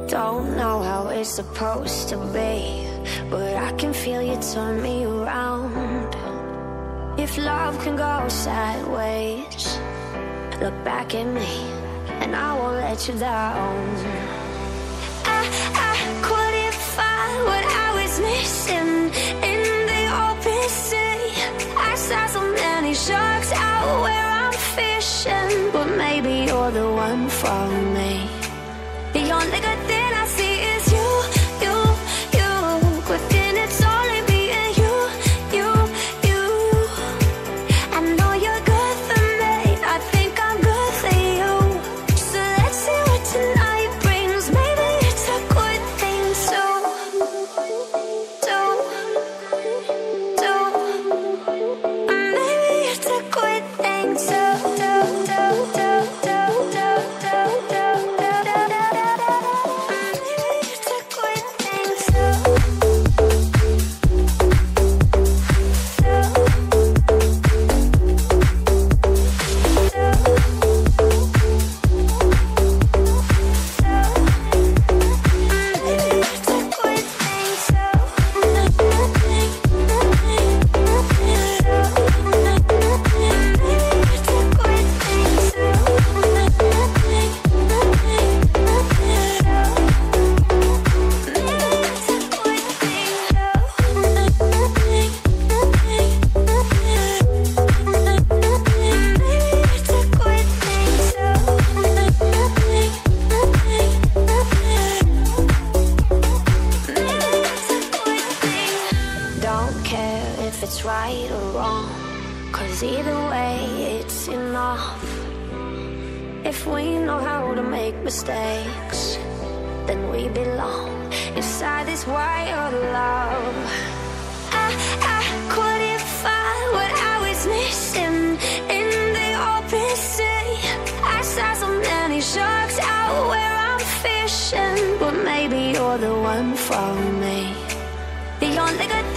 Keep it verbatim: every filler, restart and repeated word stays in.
Don't know how it's supposed to be, but I can feel you turn me around. If love can go sideways, look back at me and I won't let you down. I, I couldn't find what I was missing in the open sea. I saw so many sharks out where I'm fishing, but maybe you're the one for me. The only good thing I see is you, you, you. But then it's only me and you, you, you. I know you're good for me, I think I'm good for you. So let's see what tonight brings. Maybe it's a good thing too. Do, do. Maybe it's a good thing too. Do, do, do, do, do, do, do, do, do. If it's right or wrong, 'cause either way it's enough. If we know how to make mistakes, then we belong inside this wild love. I, I couldn't find what I was missing in the open sea. I saw so many sharks out where I'm fishing, but maybe you're the one for me. The only good